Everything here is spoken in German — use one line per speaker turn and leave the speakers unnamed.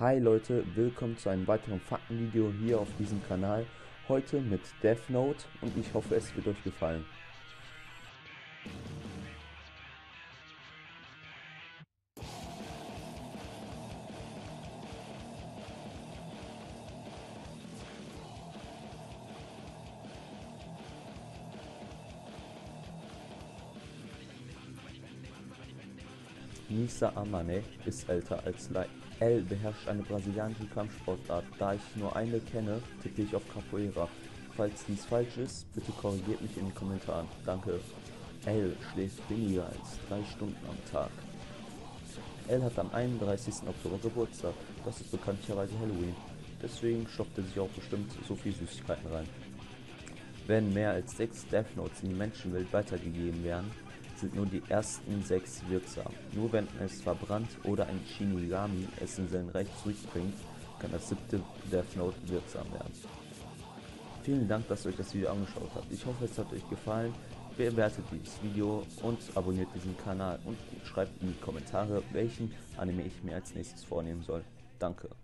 Hi Leute, willkommen zu einem weiteren Faktenvideo hier auf diesem Kanal. Heute mit Death Note und ich hoffe, es wird euch gefallen. Nisa Amane ist älter als Lai. L beherrscht eine brasilianische Kampfsportart. Da ich nur eine kenne, tippe ich auf Capoeira. Falls dies falsch ist, bitte korrigiert mich in den Kommentaren. Danke. L schläft weniger als 3 Stunden am Tag. L hat am 31. Oktober Geburtstag. Das ist bekanntlicherweise Halloween. Deswegen stopft er sich auch bestimmt so viel Süßigkeiten rein. Wenn mehr als 6 Death Notes in die Menschenwelt weitergegeben werden, sind nur die ersten 6 wirksam. Nur wenn es verbrannt oder ein Shinigami es in sein Reich zurückbringt, kann das 7. Death Note wirksam werden. Vielen Dank, dass ihr euch das Video angeschaut habt. Ich hoffe, es hat euch gefallen. Bewertet dieses Video und abonniert diesen Kanal und schreibt in die Kommentare, welchen Anime ich mir als nächstes vornehmen soll. Danke.